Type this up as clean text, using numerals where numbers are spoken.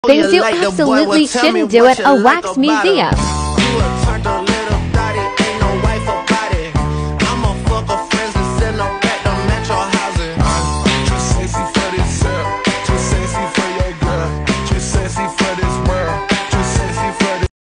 Things you absolutely shouldn't do at a wax museum.